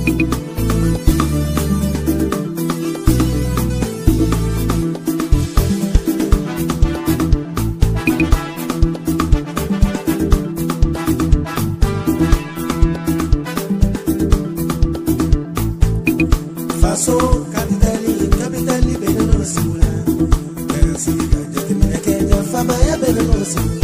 Faso capitali beneno sula. Merci gajati mineke faba ya beneno sula.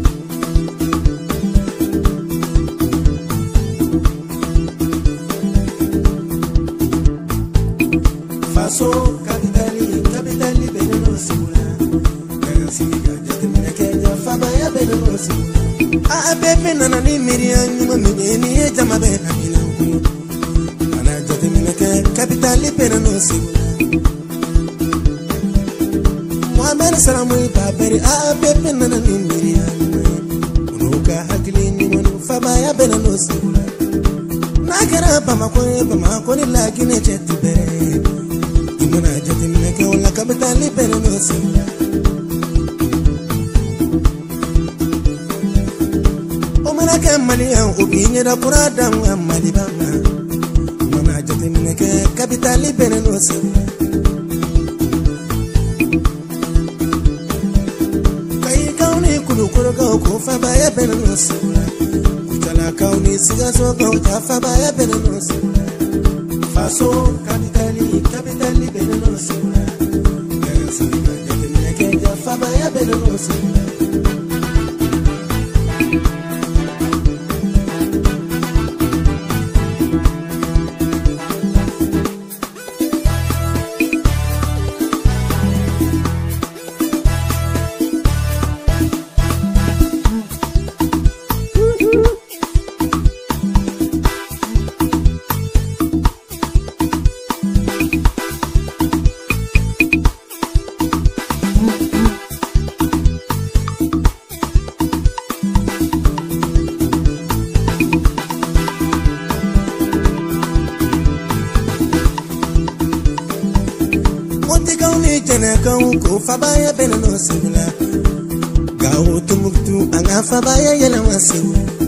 Faso capitali beneno sula. Merci gajati mineke faba ya beneno sula. A bebe nana ni miriani mamini e jama bena minangu. Capitali beneno sula. Muhammad salamu babari a bebe nana ni miriani. Unuka hakili ni manu fabaya beneno sula. Nakara bama ni lagi ne jeti bere. Imana jeti mineke wala capitali beneno sula. Omana kamali ya ubinye da purada Muhammad bama. Capitali beneno sula. Kai kauni kulukuru ko fabaya beneno sula. Kutala kauni siga so ko fabaya beneno sula. Faso capitali beneno sula. Merci gajati fabaya beneno sula. Ko fabaya beneno sula. Gawo tumuktu anga fabaya yela masu.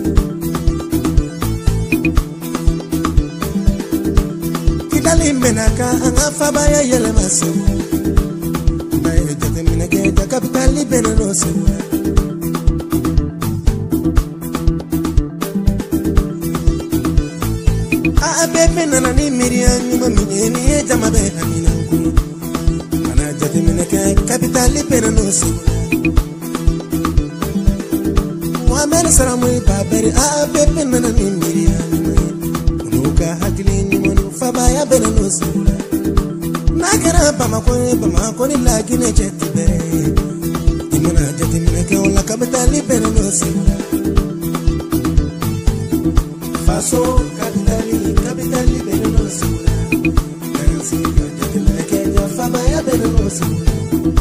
Kidali menaka anga fabaya yela masu. Bae jate minake ta capitali beneno sula. A bebe nana ni miriani mamini e jama bena minangu. Capitali beneno sula. Muhammad salamu babari a bebe nana ni miriani. Unuka hakili ni manu fabaya beneno sula. Nakara bama ni lagi ne jeti bere. Imana jeti mineke wala capitali beneno sula. Faso capitali beneno sula. Merci gajati mineke fabaya beneno sula.